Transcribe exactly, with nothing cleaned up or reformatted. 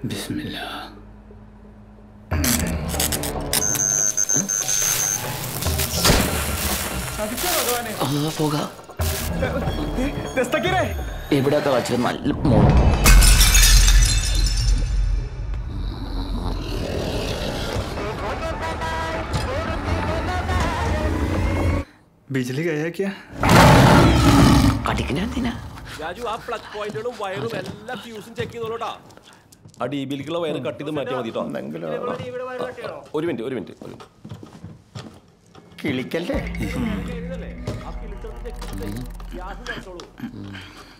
ബിസ്മില്ലാ. ഇവിടെയൊക്കെ വച്ചത് നല്ല മോൾ. बिजली गया क्या? അടിക്കണ എന്തിനാ? രാജു ആ പ്ലഗ് പോയിന്റുകളും വയറും എല്ലാം ഫ്യൂസും ചെക്ക് ചെയ്തോളൂട്ടാ. ആ ഡി ബിയിലേക്കുള്ള വയർ കട്ട് ചെയ്ത് മാറ്റിയാൽ മതി കേട്ടോ. ഒരു മിനിറ്റ് ഒരു മിനിറ്റ് ഒരു മിനിറ്റ് കിളിക്കല്ലേ?